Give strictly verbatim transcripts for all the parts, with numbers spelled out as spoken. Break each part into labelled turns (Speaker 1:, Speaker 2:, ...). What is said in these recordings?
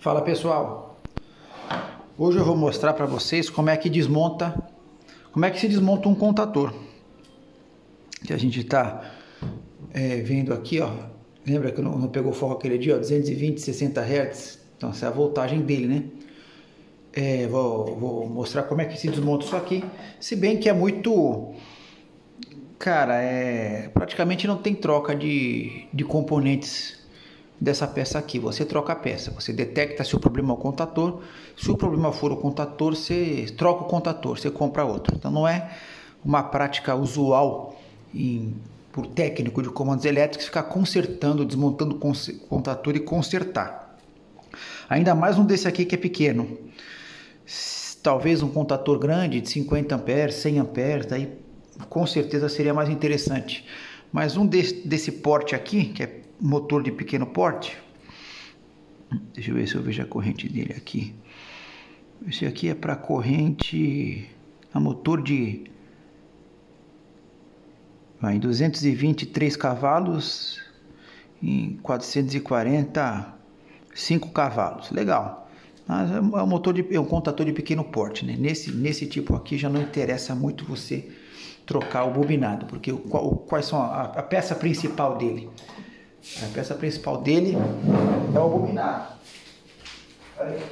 Speaker 1: Fala pessoal, hoje eu vou mostrar para vocês como é que desmonta, como é que se desmonta um contator. Que a gente está é, vendo aqui, ó. Lembra que não, não pegou foco aquele dia, ó, duzentos e vinte, sessenta hertz. Então essa é a voltagem dele, né? É, vou, vou mostrar como é que se desmonta isso aqui. Se bem que é muito, cara, é praticamente não tem troca de, de componentes dessa peça aqui. Você troca a peça, você detecta se o problema é o contator. Se o problema for o contator, você troca o contator, você compra outro. Então não é uma prática usual em, por técnico de comandos elétricos ficar consertando, desmontando o contator e consertar. Ainda mais um desse aqui que é pequeno. Talvez um contator grande de cinquenta amperes, cem amperes, daí com certeza seria mais interessante. Mas um desse, desse porte aqui, que é motor de pequeno porte, deixa eu ver se eu vejo a corrente dele aqui. Esse aqui é para corrente, a motor de vai, duzentos e vinte e três cavalos em quatrocentos e quarenta, cinco cavalos, legal. Mas é um motor de, é um contator de pequeno porte, né? Nesse, nesse tipo aqui já não interessa muito você trocar o bobinado, porque o, qual, quais são a, a peça principal dele? A peça principal dele é o bobinado. Olha aí.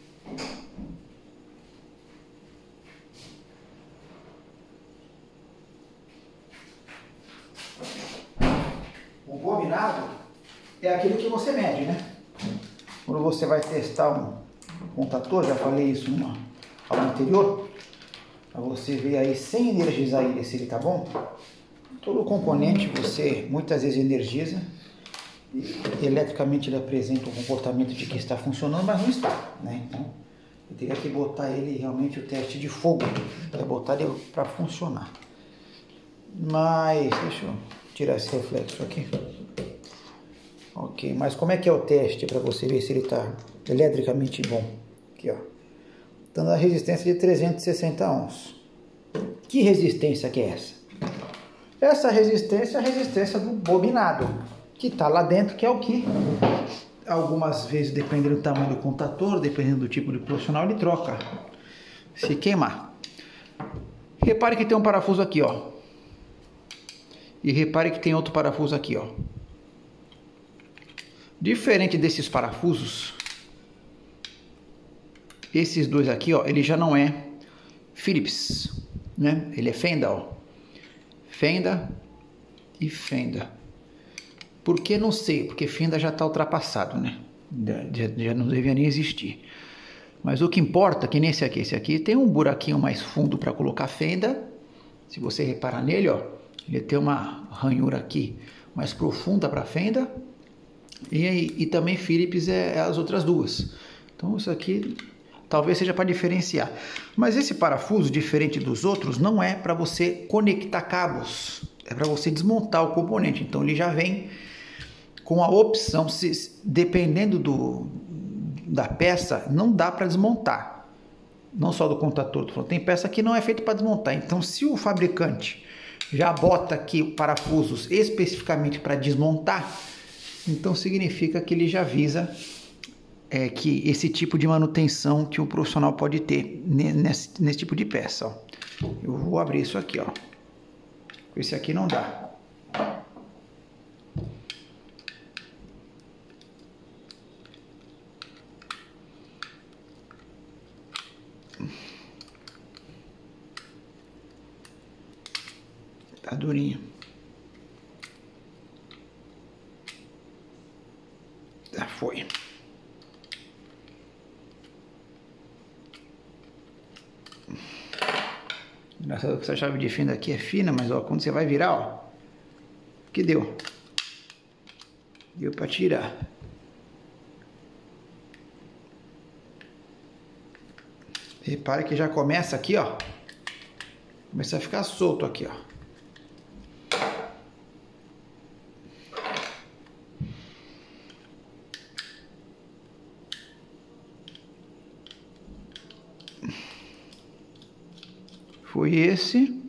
Speaker 1: O bobinado é aquele que você mede, né? Quando você vai testar um contator, já falei isso numa aula anterior, para você ver aí sem energizar ele se ele tá bom. Todo componente você muitas vezes energiza e eletricamente ele apresenta um comportamento de que está funcionando, mas não está, né? Então eu teria que botar ele realmente o teste de fogo para botar ele para funcionar. Mas deixa eu tirar esse reflexo aqui. Ok, mas como é que é o teste para você ver se ele está eletricamente bom? Aqui, ó. Dando a resistência de trezentos e sessenta ohms. Que resistência que é essa? Essa resistência é a resistência do bobinado, que está lá dentro, que é o que algumas vezes, dependendo do tamanho do contator, dependendo do tipo de profissional, ele troca se queimar. Repare que tem um parafuso aqui, ó. E repare que tem outro parafuso aqui, ó. Diferente desses parafusos, esses dois aqui, ó, ele já não é Phillips, né? Ele é Fenda, ó. Fenda e Fenda. Por que? Não sei, porque Fenda já está ultrapassado, né? Já, já não devia nem existir. Mas o que importa é que nesse aqui, esse aqui tem um buraquinho mais fundo para colocar Fenda. Se você reparar nele, ó, ele tem uma ranhura aqui mais profunda para Fenda. E, e também Phillips é, é as outras duas. Então isso aqui talvez seja para diferenciar. Mas esse parafuso, diferente dos outros, não é para você conectar cabos. É para você desmontar o componente. Então ele já vem com a opção, se, dependendo do, da peça, não dá para desmontar. Não só do contator. Tem peça que não é feita para desmontar. Então se o fabricante já bota aqui parafusos especificamente para desmontar, então significa que ele já avisa é, que esse tipo de manutenção que o profissional pode ter nesse, nesse tipo de peça. Ó. Eu vou abrir isso aqui, ó. Esse aqui não dá. Tá durinho. Já foi. Engraçado que essa chave de fenda aqui é fina, mas ó, quando você vai virar, ó, que deu? Deu para tirar. Repare que já começa aqui, ó. Começa a ficar solto aqui, ó. Foi esse.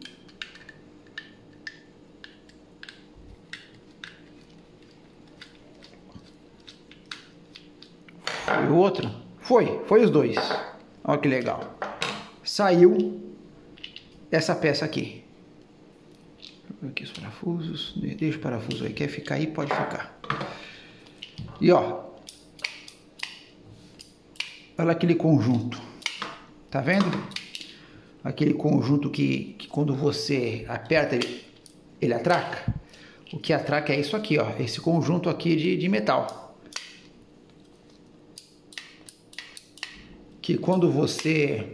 Speaker 1: Foi o outro? Foi, foi os dois. Olha que legal. Saiu essa peça aqui. Aqui os parafusos. Deixa o parafuso aí. Quer ficar aí? Pode ficar. E ó. Olha aquele conjunto. Tá vendo? Aquele conjunto que, que quando você aperta ele, ele atraca. O que atraca é isso aqui, ó. Esse conjunto aqui de, de metal. Que quando você...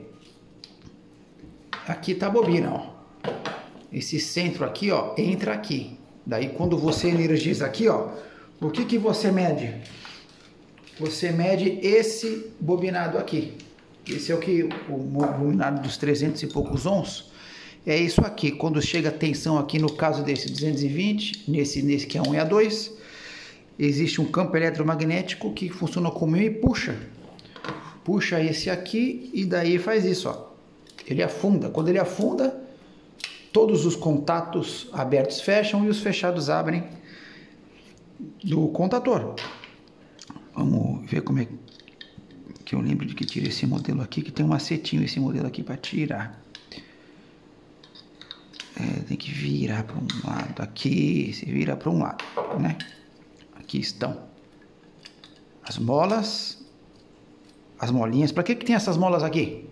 Speaker 1: Aqui tá a bobina, ó. Esse centro aqui, ó, entra aqui. Daí quando você energiza aqui, ó, o que que você mede? Você mede esse bobinado aqui. Esse é o que o bobinado dos trezentos e poucos ohms. É isso aqui. Quando chega a tensão aqui, no caso desse duzentos e vinte, nesse nesse que é um e a dois, existe um campo eletromagnético que funciona como e puxa. Puxa esse aqui e daí faz isso, ó. Ele afunda. Quando ele afunda, todos os contatos abertos fecham e os fechados abrem do contator. Vamos ver como é que eu lembro de que tira esse modelo aqui, que tem um macetinho esse modelo aqui para tirar. É, tem que virar para um lado aqui, se vira para um lado, né? Aqui estão as molas, as molinhas. Para que que tem essas molas aqui?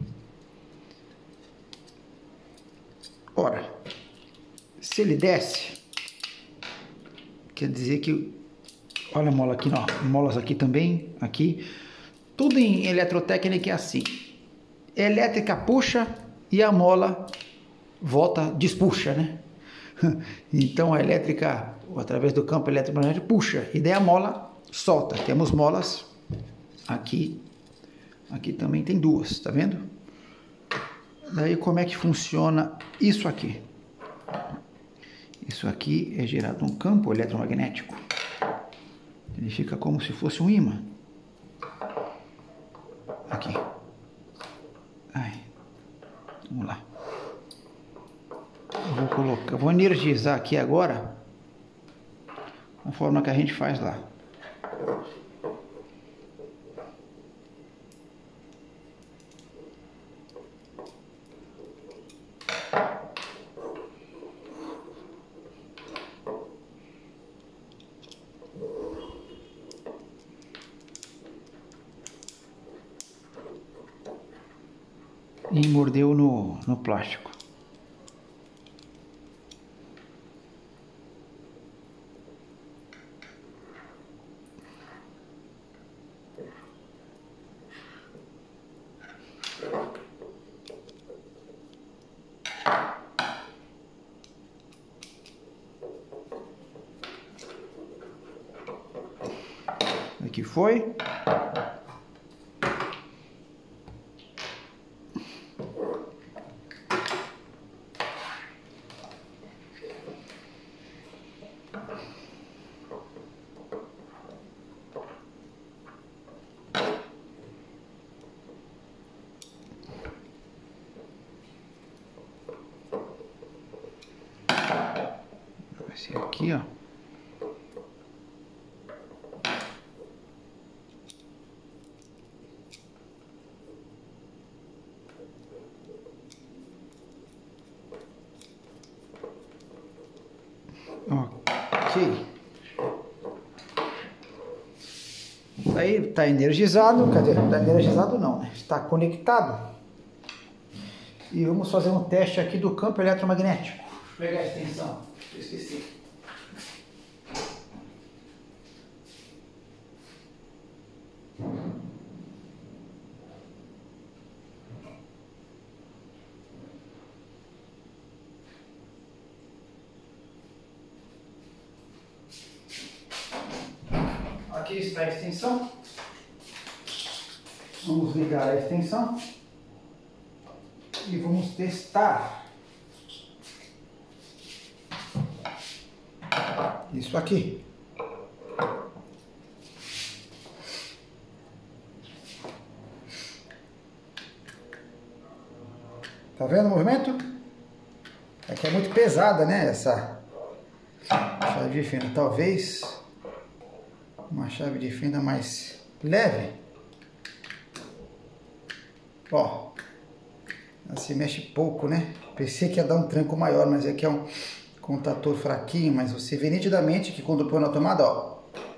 Speaker 1: Ora, se ele desce, quer dizer que, olha a mola aqui, ó, molas aqui também, aqui, tudo em eletrotécnica é assim, elétrica puxa e a mola volta, despuxa, né? Então a elétrica, através do campo eletromagnético, puxa, e daí a mola solta. Temos molas aqui, aqui também tem duas, tá vendo? Daí como é que funciona isso aqui? Isso aqui é gerado um campo eletromagnético. Ele fica como se fosse um ímã. Aqui. Ai. Vamos lá. Eu vou colocar, vou energizar aqui agora, a forma que a gente faz lá. E mordeu no, no plástico. Aqui foi. Esse aqui, ó. Ok. Isso aí está energizado, quer dizer, está energizado não, né? Está conectado. E vamos fazer um teste aqui do campo eletromagnético. Vou pegar a extensão, eu esqueci. Aqui está a extensão. Vamos ligar a extensão e vamos testar isso aqui. Tá vendo o movimento? É que é muito pesada, né, essa chave de fenda. Talvez uma chave de fenda mais leve Ó, ela se mexe pouco, né? Pensei que ia dar um tranco maior, mas aqui é um contator fraquinho, mas você vê nitidamente que quando põe na tomada, ó,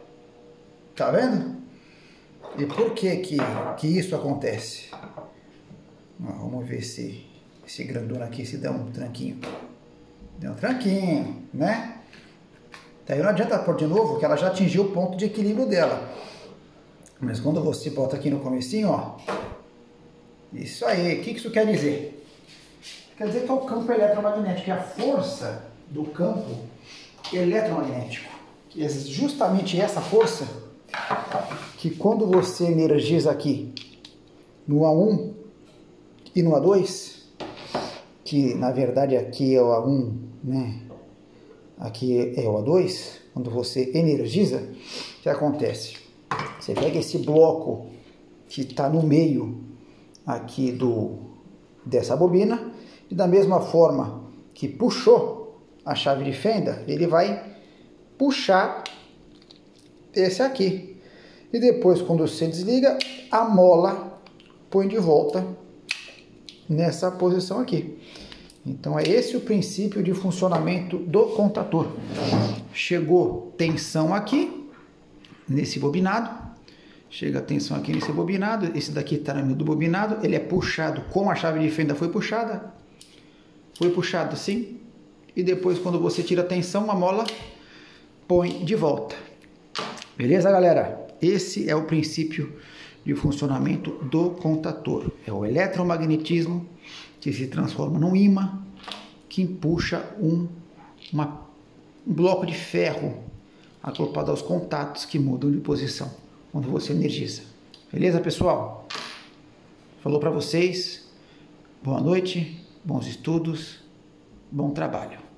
Speaker 1: tá vendo? E por que que, que isso acontece? Ó, vamos ver se esse grandona aqui se dá um tranquinho. Deu um tranquinho, né? Daí não adianta pôr de novo, que ela já atingiu o ponto de equilíbrio dela. Mas quando você bota aqui no comecinho, ó, isso aí, o que isso quer dizer? Quer dizer que é o campo eletromagnético, é a força do campo eletromagnético. Que é justamente essa força que quando você energiza aqui no A um e no A dois, que na verdade aqui é o A um, né? Aqui é o A dois, quando você energiza, o que acontece? Você pega esse bloco que está no meio aqui do, dessa bobina, e da mesma forma que puxou a chave de fenda, ele vai puxar esse aqui. E depois, quando você desliga, a mola põe de volta nessa posição aqui. Então é esse o princípio de funcionamento do contator. Chegou tensão aqui, nesse bobinado. Chega a tensão aqui nesse bobinado. Esse daqui está no meio do bobinado. Ele é puxado, como a chave de fenda foi puxada. Foi puxado assim. E depois, quando você tira a tensão, a mola põe de volta. Beleza, galera? Esse é o princípio de funcionamento do contator. É o eletromagnetismo que se transforma num ímã que puxa um, uma, um bloco de ferro acoplado aos contatos que mudam de posição quando você energiza. Beleza, pessoal? Falou para vocês. Boa noite, bons estudos, bom trabalho.